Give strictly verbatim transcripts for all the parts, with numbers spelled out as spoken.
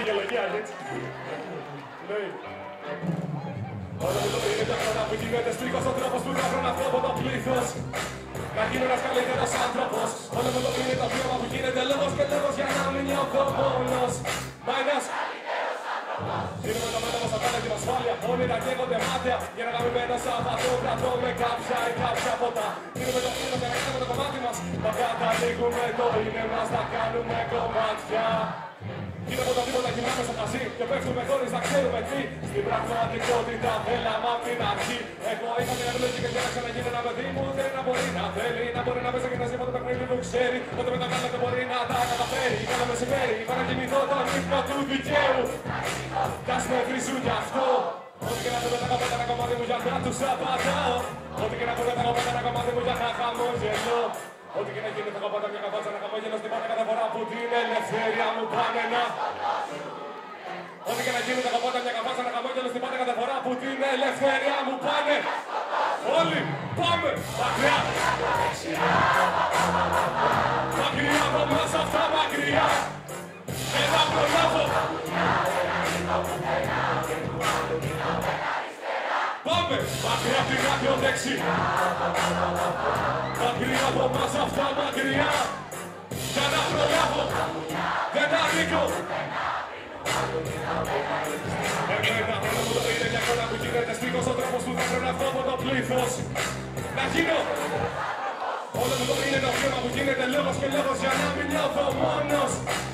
γελογιά, έτσι. Λέει. Όλα μου το είναι τα χρόνια που γίνεται στρίκος ο τρόπος που θα βρω αυτό από το πλήθος. Να γίνω ένας καλύτερος άνθρωπος. Όλα μου το είναι το βίωμα που γίνεται λόγος και λόγος για να μην νιώθω μόνος. Μα ένας καλύτερος άνθρωπος. Γίνομαι το μέτωπο στα πάντα την ασφάλεια. Όνειρα καίγονται μάτια για να μην μένω σαν αυτό. Κρατώ με κάποια ή κάποια ποτά. Γίνομαι το φίλο για να κάνουμε το κομμάτι μας. Μα καταλήγουμε το είναι μας να κάνουμε κομμάτια. Είναι από τα τίποτα κοιμάμε στο χασί και πέφτουμε χωρίς να ξέρουμε τι. Στην πραγματικότητα θέλαμε απ' την αρχή. Εγώ είχα την ευλογή και να ξαναγίνω ένα παιδί μου. Ούτε να μπορεί να θέλει, να μπορεί να παίζει και να ζει από το παιχνίδι που ξέρει. Όταν με τα καλά δεν μπορεί να τα καταφέρει. Κάνω μεσημέρι, είπα να κοιμηθώ τον ύπνο του δικαίου. Κι ας με βρίζουν γι' αυτό. Ό,τι και να πω τα κομμάτια ένα κομμάτι μου για να τους απαντάω. Ό,τι και να πω τα κομμάτια ένα κομμάτι μου για να χαμογελώ. Ό,τι και να γίνει θα κομμάτια μια καβάτσα να χαμόγελο στην πάντα κάθε φορά που την ελευθερία μου πάνε να. Ό,τι και να γίνει τα κομμάτια μια καβάτσα να χαμόγελο στην πάντα κάθε φορά που την ελευθερία μου πάνε. Όλοι πάμε μακριά. Μακριά από μας αυτά μακριά. Και να προλάβω. Πάμε μακριά από την άκρη δεξιά. Μακριά από μας αυτά μακριά. Για να προλάβω. Δεν ανήκω. Εμένα όλα μου το είναι μια κόλλα που γίνεται στίχος. Ο τρόπος που θα πρέπει να βγω από το πλήθος. Να γίνω. Όλα μου το είναι το βήμα που γίνεται λόγος και λόγος για να μην νιώθω μόνος.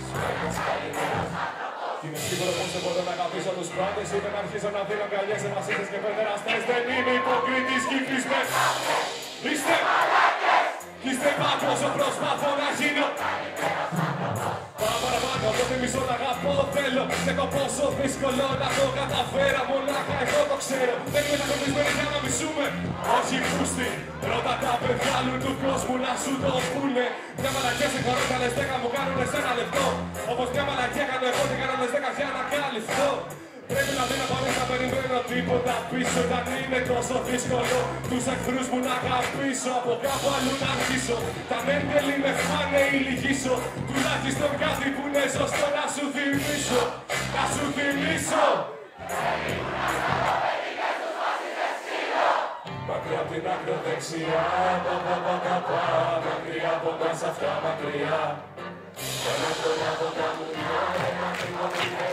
Είμαι σίγουρο πως δεν μπορώ να αγαπήσω τους πάντες. Ούτε να αρχίσω να δίνω αγκαλιές σε βασίτες και παιδεραστές. Δεν είμαι υποκριτής κι είστε. Είστε μαλάκες. Είστε πάντα όσο προσπαθώ να γίνω. Πάω παραπάνω από τη μισό να αγαπώ θέλω. Έχω πόσο δύσκολο να το καταφέρω. Μονάχα εγώ το ξέρω. Δεν είμαι τακτοποιισμένοι για να μισούμε. Όχι πούστη. Ρώτα τα παιδιά άλλου του κόσμου να σου το πούνε. Μια μαλακιά σε χωρώ καλές δέκα μου κάνουνε σε ένα λεπτό. Όπως μια μαλακιά κάνω εγώ και κάνω λες δέκα για να καλυφθώ. Πρέπει να δει να πάμε να περιμένω τίποτα πίσω. Όταν είναι τόσο δύσκολο τους εχθρούς μου να αγαπήσω. Από κάπου αλλού να αρχίσω. Τα μέντελη με φάνε ή λυγίσω. Τουλάχιστον κάτι που είναι σωστό να σου θυμίσω. Να σου θυμίσω. Μακριά απ' την άκρη δεξιά. Πα πα πα πα πα. Μακριά από μας αυτά μακριά. Και να προλάβω τα μουνιά.